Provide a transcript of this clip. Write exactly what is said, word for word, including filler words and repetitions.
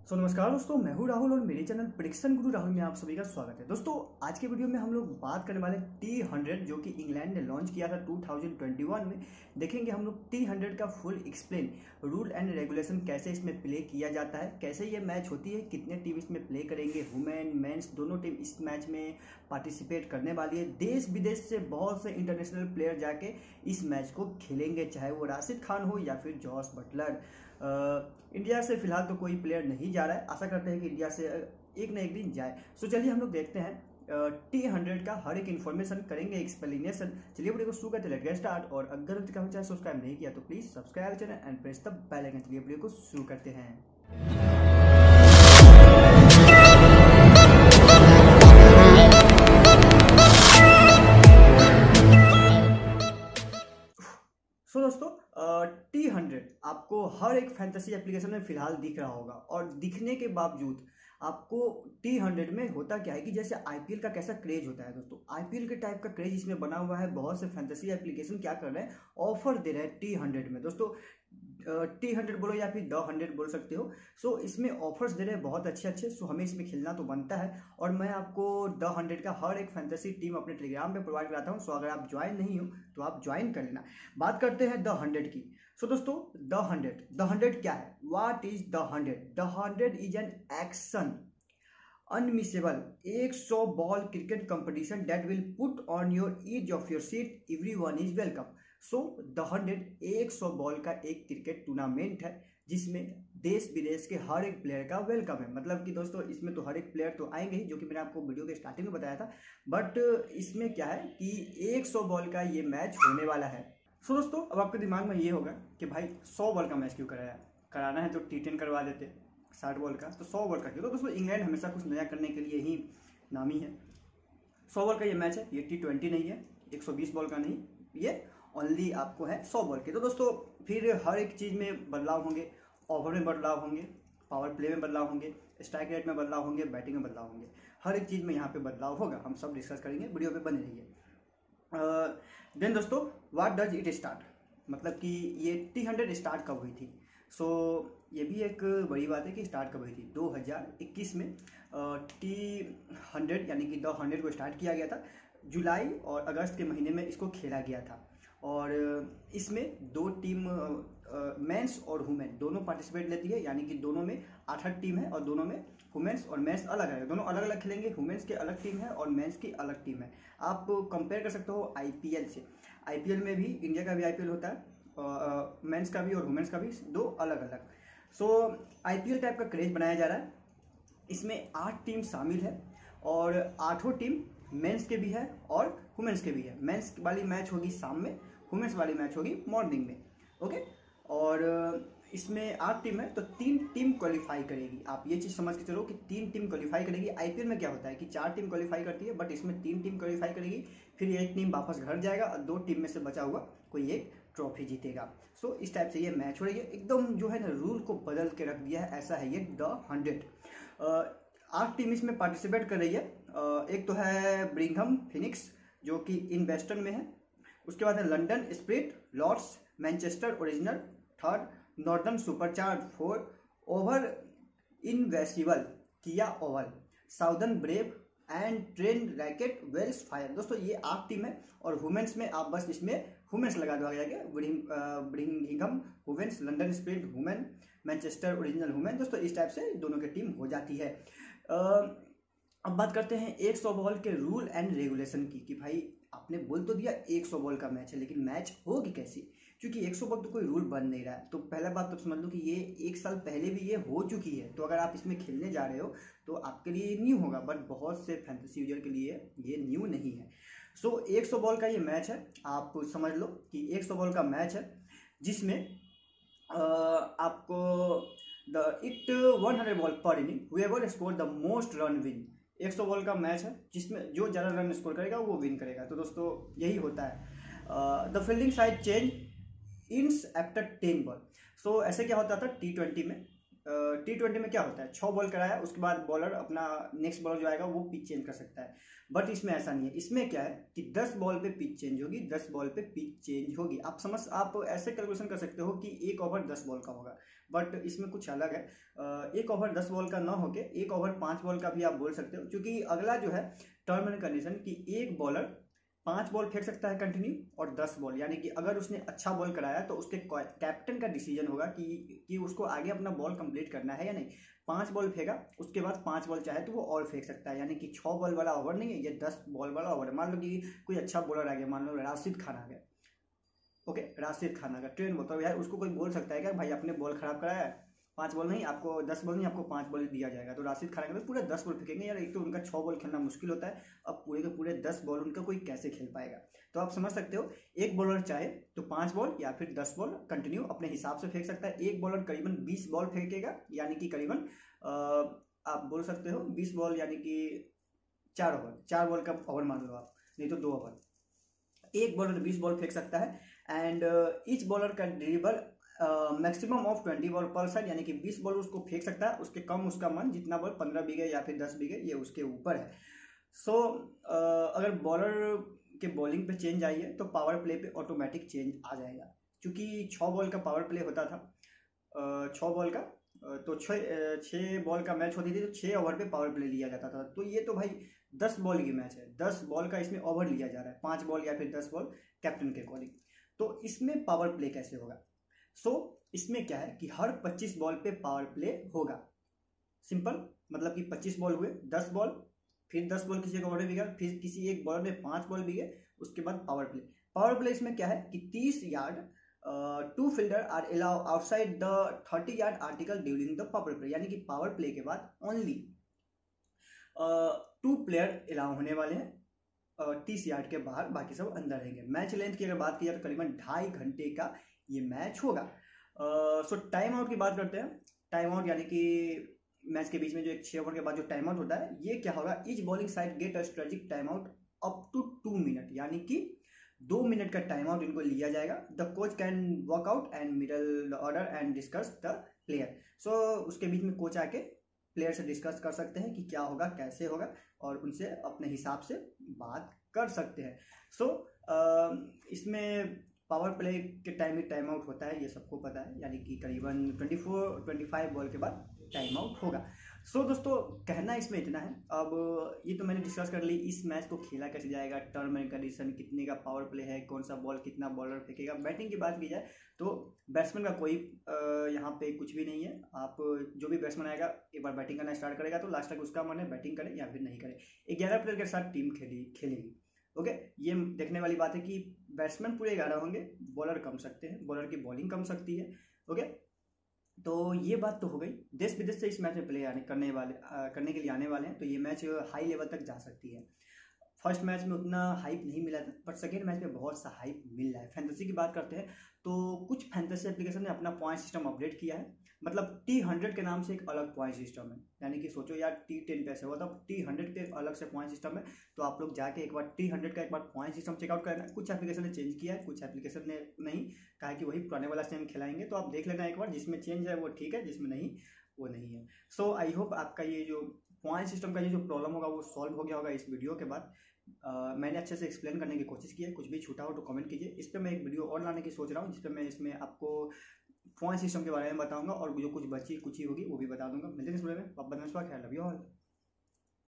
सो so, नमस्कार दोस्तों, मैं हूं राहुल और मेरे चैनल प्रेडिक्शन गुरु राहुल में आप सभी का स्वागत है। दोस्तों आज के वीडियो में हम लोग बात करने वाले टी हंड्रेड जो कि इंग्लैंड ने लॉन्च किया था टू थाउजेंड ट्वेंटी वन में। देखेंगे हम लोग टी हंड्रेड का full explain, rule and regulation, कैसे इसमें प्ले किया जाता है, कैसे ये मैच होती है, कितने टीम इसमें प्ले करेंगे, वुमेन मेंस दोनों टीम इस मैच में पार्टिसिपेट करने वाली है। देश विदेश से बहुत से इंटरनेशनल प्लेयर जाके इस मैच को खेलेंगे, चाहे वो राशिद खान हो या फिर जॉस बटलर। आ, इंडिया से फिलहाल तो कोई प्लेयर नहीं जा रहा है, आशा करते हैं कि इंडिया से एक न एक दिन जाए। सो चलिए हम लोग देखते हैं टी हंड्रेड का हर एक इन्फॉर्मेशन, करेंगे एक्सप्लेनेशन। चलिए वीडियो को शुरू करते हैं, लेट्स गेट स्टार्ट। और अगर अभी तक हमारे चैनल सब्सक्राइब नहीं किया तो please subscribe channel and press the bell icon. चलिए वीडियो को शुरू करते हैं। सो दोस्तों टी हंड्रेड आपको हर एक फैंटेसी एप्लीकेशन में फिलहाल दिख रहा होगा, और दिखने के बावजूद आपको टी हंड्रेड में होता क्या है कि जैसे आईपीएल का कैसा क्रेज होता है दोस्तों, आईपीएल के टाइप का क्रेज इसमें बना हुआ है। बहुत से फैंटेसी एप्लीकेशन क्या कर रहे हैं, ऑफर दे रहे हैं टी हंड्रेड में। दोस्तों टी हंड्रेड बोलो या फिर द हंड्रेड बोल सकते हो। सो इसमें ऑफर्स दे रहे हैं बहुत अच्छे अच्छे। सो हमें इसमें खेलना तो बनता है, और मैं आपको द हंड्रेड का हर एक फैंटेसी टीम अपने टेलीग्राम पे प्रोवाइड कराता हूँ। सो अगर आप ज्वाइन नहीं हो तो आप ज्वाइन कर लेना। बात करते हैं द हंड्रेड की। सो दोस्तों द हंड्रेड द हंड्रेड क्या है, what is the hundred? The hundred is an action unmissable एक सौ ball cricket competition that will put on your each of your seat, everyone is welcome. So the hundred एक सौ ball का एक cricket tournament है जिसमें देश विदेश के हर एक प्लेयर का वेलकम है। मतलब कि दोस्तों इसमें तो हर एक प्लेयर तो आएंगे ही, जो कि मैंने आपको वीडियो के स्टार्टिंग में बताया था। बट इसमें क्या है कि एक सौ बॉल का ये मैच होने वाला है। सो दोस्तों अब आपके दिमाग में ये होगा कि भाई सौ बॉल का मैच क्यों कराया, कराना है तो टी टेन करवा देते साठ बॉल का, तो सौ बॉल का क्यों? तो दोस्तों इंग्लैंड हमेशा कुछ नया करने के लिए ही नामी है। सौ बॉल का ये मैच है, ये टी ट्वेंटी नहीं है, एक सौ बीस बॉल का नहीं, ये ओनली आपको है सौ बॉल के। तो दोस्तों फिर हर एक चीज़ में बदलाव होंगे, ओवर में बदलाव होंगे, पावर प्ले में बदलाव होंगे, स्ट्राइक रेट में बदलाव होंगे, बैटिंग में बदलाव होंगे, हर एक चीज़ में यहाँ पे बदलाव होगा। हम सब डिस्कस करेंगे, वीडियो पे बने रहिए। देन दोस्तों व्हाट डज इट स्टार्ट, मतलब कि ये टी हंड्रेड स्टार्ट कब हुई थी? सो so, ये भी एक बड़ी बात है कि स्टार्ट कब हुई थी। दो हज़ार इक्कीस में टी हंड्रेड यानी कि द हंड्रेड को स्टार्ट किया गया था। जुलाई और अगस्त के महीने में इसको खेला गया था, और इसमें दो टीम मेंस और वुमेन दोनों पार्टिसिपेट लेती है, यानी कि दोनों में आठ आठ टीम है और दोनों में वुमेन्स और मेंस अलग है, दोनों अलग अलग खेलेंगे। वुमेन्स की अलग टीम है और मेंस की अलग टीम है। आप कंपेयर कर सकते हो आईपीएल से। आईपीएल में भी इंडिया का भी आईपीएल होता है, मेंस का भी और वुमेन्स का भी, दो अलग अलग। सो आईपीएल टाइप का क्रेज बनाया जा रहा है। इसमें आठ टीम शामिल है और आठों टीम मेंस के भी है और वुमेन्स के भी है। मेंस वाली मैच होगी शाम में, वुमेन्स वाली मैच होगी मॉर्निंग में। ओके, और इसमें आठ टीम है तो तीन टीम क्वालिफाई करेगी। आप ये चीज़ समझ के चलो कि तीन टीम क्वालिफाई करेगी। आईपीएल में क्या होता है कि चार टीम क्वालिफाई करती है, बट इसमें तीन टीम क्वालिफाई करेगी, फिर एक टीम वापस घर जाएगा और दो टीम में से बचा हुआ कोई एक ट्रॉफी जीतेगा। सो so, इस टाइप से ये मैच हो रही है। एकदम जो है ना रूल को बदल के रख दिया है, ऐसा है ये द हंड्रेड। आठ टीम इसमें पार्टिसिपेट कर रही है। uh, एक तो है ब्रिंघम फिनिक्स जो कि इन वेस्टर्न में है, उसके बाद है London Spirit, Lord's, Manchester Original, third Northern Supercharge, four over Invincible, किया Oval, Southern Brave and Trent Rocket, Welsh Fire. दोस्तों ये आठ टीम है, और वुमेन्स में आप बस इसमें वुमेन्स लगा दो गया क्या, Birmingham women's, London Spirit women, Manchester Original women. दोस्तों इस टाइप से दोनों की टीम हो जाती है। अब बात करते हैं एक सौ बॉल के रूल एंड रेगुलेशन की, कि भाई आपने बोल तो दिया एक सौ बॉल का मैच है, लेकिन मैच होगी कैसी? क्योंकि एक सौ बॉल तो कोई रूल बन नहीं रहा है। तो पहला बात तो समझ लो कि ये एक साल पहले भी ये हो चुकी है, तो अगर आप इसमें खेलने जा रहे हो तो आपके लिए न्यू होगा, बट बहुत से फैंटेसी यूजर के लिए ये न्यू नहीं है। सो so, एक सौ बॉल का ये मैच है, आप समझ लो कि एक सौ बॉल का मैच है जिसमें आपको the it one hundred ball per inning, whoever score the most run win. एक सौ बॉल का मैच है जिसमें जो ज़्यादा रन स्कोर करेगा वो विन करेगा। तो दोस्तों यही होता है। The fielding side change ends after ten ball. So ऐसे क्या होता था टी ट्वेंटी में टी ट्वेंटी में क्या होता है, छः बॉल कराया उसके बाद बॉलर अपना नेक्स्ट बॉलर जो आएगा वो पिच चेंज कर सकता है, बट इसमें ऐसा नहीं है। इसमें क्या है कि दस बॉल पे पिच चेंज होगी, दस बॉल पे पिच चेंज होगी। आप समझ आप ऐसे कैलकुलेशन कर सकते हो कि एक ओवर दस बॉल का होगा, बट इसमें कुछ अलग है। एक ओवर दस बॉल का ना होके एक ओवर पाँच बॉल का भी आप बोल सकते हो, क्योंकि अगला जो है टर्म एंड कंडीशन कि एक बॉलर पांच बॉल फेंक सकता है कंटिन्यू और दस बॉल, यानी कि अगर उसने अच्छा बॉल कराया तो उसके कैप्टन का डिसीजन होगा कि कि उसको आगे अपना बॉल कंप्लीट करना है या नहीं। पांच बॉल फेंका उसके बाद पांच बॉल चाहे तो वो और फेंक सकता है, यानी कि छः बॉल वाला ओवर नहीं है, ये दस बॉल वाला ओवर है। मान लो कि कोई अच्छा बॉलर आ गया, मान लो राशिद खान आ गया, ओके राशिद खान आ गया ट्रेन बोलता है यार, उसको कोई बोल सकता है क्या भाई आपने बॉल खराब कराया है, पांच बॉल नहीं आपको दस बॉल नहीं आपको पांच बॉल दिया जाएगा। तो राशिद खान तो पूरे दस बॉल फेंकेंगे यार, एक तो उनका छः बॉल खेलना मुश्किल होता है, अब पूरे के पूरे दस बॉल उनका कोई कैसे खेल पाएगा। तो आप समझ सकते हो एक बॉलर चाहे तो पांच बॉल या फिर दस बॉल कंटिन्यू अपने हिसाब से फेंक सकता है। एक बॉलर करीबन बीस बॉल फेंकेगा, यानी कि करीबन आप बोल सकते हो बीस बॉल यानी कि चार ओवर, चार बॉल का ओवर मान लो आप, नहीं तो दो ओवर। एक बॉलर बीस बॉल फेंक सकता है एंड ईच बॉलर का deliver maximum of twenty ball per side, यानी कि बीस बॉल उसको फेंक सकता है, उसके कम उसका मन, जितना बॉल पंद्रह बीघे या फिर दस बीघे ये उसके ऊपर है। सो so, uh, अगर बॉलर के बॉलिंग पे चेंज आई है तो पावर प्ले पे ऑटोमेटिक चेंज आ जाएगा, क्योंकि छः बॉल का पावर प्ले होता था, छः बॉल का तो छः छः बॉल का मैच होती थी तो छः ओवर पे पावर प्ले लिया जाता था। तो ये तो भाई दस बॉल की मैच है, दस बॉल का इसमें ओवर लिया जा रहा है, पाँच बॉल या फिर दस बॉल कैप्टन के अकॉर्डिंग। तो इसमें पावर प्ले कैसे होगा? सो so, इसमें क्या है कि हर पच्चीस बॉल पे पावर प्ले होगा। सिंपल, मतलब कि पच्चीस बॉल हुए, दस बॉल, फिर दस बॉल किसी एक ओवर में बिका, फिर किसी एक बॉलर में पांच बॉल बिके, उसके बाद पावर प्ले। पावर प्ले इसमें क्या है कि तीस yard two fielder are allow outside the thirty yard article during the power play, यानी कि पावर प्ले के बाद ओनली टू प्लेयर अलाउ होने वाले हैं तीस यार्ड के बाहर, बाकी सब अंदर रहेंगे। मैच लेंथ की अगर बात की जाए तो करीबन ढाई घंटे का ये मैच होगा। सो टाइम आउट की बात करते हैं। टाइम आउट यानी कि मैच के बीच में जो एक छः ओवर के बाद जो टाइम आउट होता है, ये क्या होगा, each bowling side get a strategic time out up to two minute, यानी कि दो मिनट का टाइम आउट इनको लिया जाएगा। The coach can walk out and middle the order and discuss the player. So उसके बीच में कोच आके प्लेयर से डिस्कस कर सकते हैं कि क्या होगा कैसे होगा, और उनसे अपने हिसाब से बात कर सकते हैं। सो so, इसमें पावर प्ले के टाइम में टाइम आउट होता है, ये सबको पता है, यानी कि करीबन चौबीस पच्चीस बॉल के बाद टाइम आउट होगा। सो so, दोस्तों कहना इसमें इतना है। अब ये तो मैंने डिस्कस कर ली इस मैच को खेला कैसे जाएगा, टर्म एंड कंडीशन, कितने का पावर प्ले है, कौन सा बॉल कितना बॉलर फेंकेगा। बैटिंग की बात की जाए तो बैट्समैन का कोई यहाँ पे कुछ भी नहीं है। आप जो भी बैट्समैन आएगा एक बार बैटिंग करना स्टार्ट करेगा तो लास्ट तक उसका मन है बैटिंग करे या फिर नहीं करे। ग्यारह प्लेयर के साथ टीम खेली खेलेगी ओके okay? ये देखने वाली बात है कि बैट्समैन पूरे ग्यारह होंगे, बॉलर कम सकते हैं, बॉलर की बॉलिंग कम सकती है ओके okay? तो ये बात तो हो गई। देश विदेश से इस मैच में प्ले आने करने वाले आ, करने के लिए आने वाले हैं, तो ये मैच हाई लेवल तक जा सकती है। फर्स्ट मैच में उतना हाइप नहीं मिला था, पर सेकेंड मैच में बहुत सा हाइप मिल रहा है। फैंटेसी की बात करते हैं तो कुछ फैंटेसी एप्लीकेशन ने अपना पॉइंट सिस्टम अपडेट किया है, मतलब टी हंड्रेड के नाम से एक अलग पॉइंट सिस्टम है, यानी कि सोचो यार टी टेन कैसे हुआ था, टी हंड्रेड के अलग से पॉइंट सिस्टम है। तो आप लोग जाके एक बार टी हंड्रेड का एक बार पॉइंट सिस्टम चेकआउट करना। कुछ एप्लीकेशन ने चेंज किया है, कुछ एप्लीकेशन ने नहीं, कहा कि वही पुराने वाला सेम खिलाएंगे। तो आप देख लेना एक बार, जिसमें चेंज है वो ठीक है, जिसमें नहीं वो नहीं है। सो आई होप आपका ये जो पॉइंट सिस्टम का ये जो प्रॉब्लम होगा वो सॉल्व हो गया होगा इस वीडियो के बाद। Uh, मैंने अच्छे से एक्सप्लेन करने की कोशिश की है, कुछ भी छूटा हो तो कमेंट कीजिए। इस पर मैं एक वीडियो और लाने की सोच रहा हूँ, जिस पर मैं इसमें आपको पॉइंट सिस्टम के बारे में बताऊंगा और जो कुछ बची कुछ ही होगी वो भी बता दूंगा। मिलते हैं इस वीडियो में, आप बदन ख्याल, लव यू ऑल।